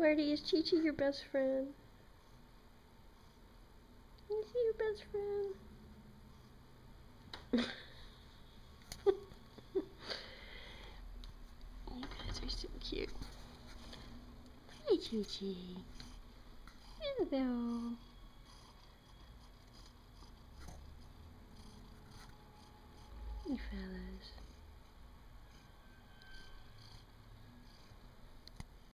Marty, is Chi-Chi your best friend? Is he your best friend? You guys are so cute. Hi, Chi-Chi. Hello.